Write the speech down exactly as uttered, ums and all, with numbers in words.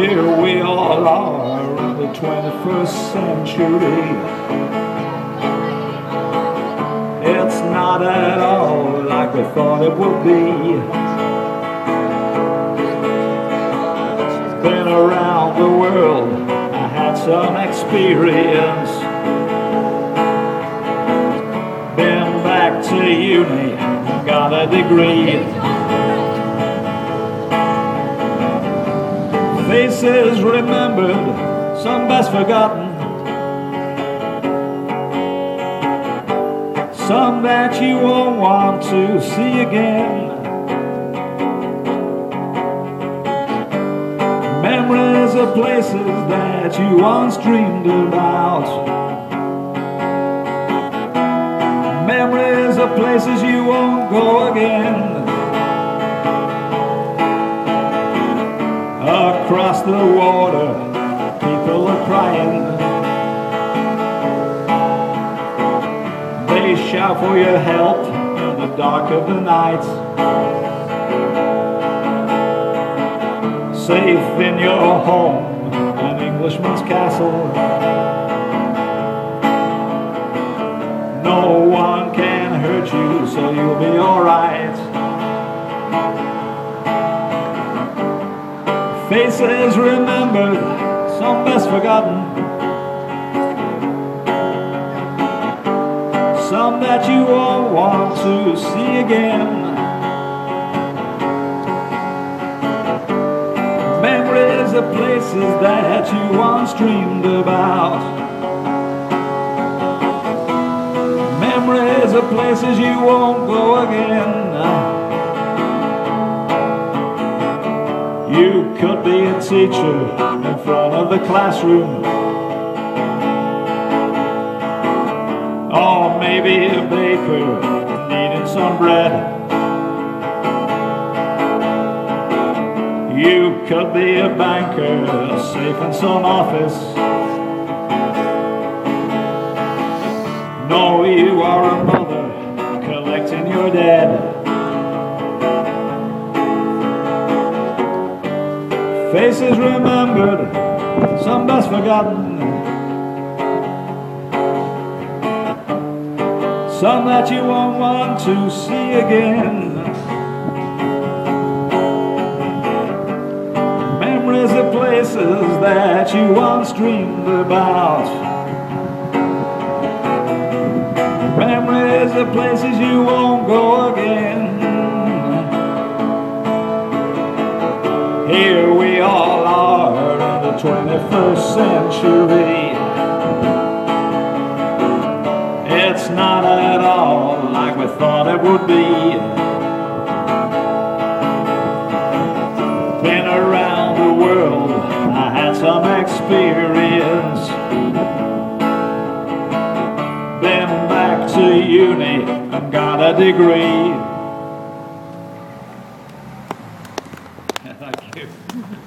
Here we all are in the twenty-first century. It's not at all like we thought it would be. Been around the world, I had some experience. Been back to uni, got a degree. Faces remembered, some best forgotten. Some that you won't want to see again. Memories of places that you once dreamed about. Memories of places you won't go again. Across the water, people are crying. They shout for your help in the dark of the night. Safe in your home, an Englishman's castle. No one can hurt you, so you'll be alright. Faces remembered, some best forgotten. Some that you won't want to see again. Memories of places that you once dreamed about. Memories of places you won't go again. You could be a teacher in front of the classroom, or maybe a baker needing some bread. You could be a banker safe in some office. No, you are a mother collecting your dead. Faces remembered, some best forgotten. Some that you won't want to see again. Memories of places that you once dreamed about. Memories of places you won't go again. Here we all are in the twenty-first century. It's not at all like we thought it would be. Been around the world, I had some experience. Been back to uni and got a degree.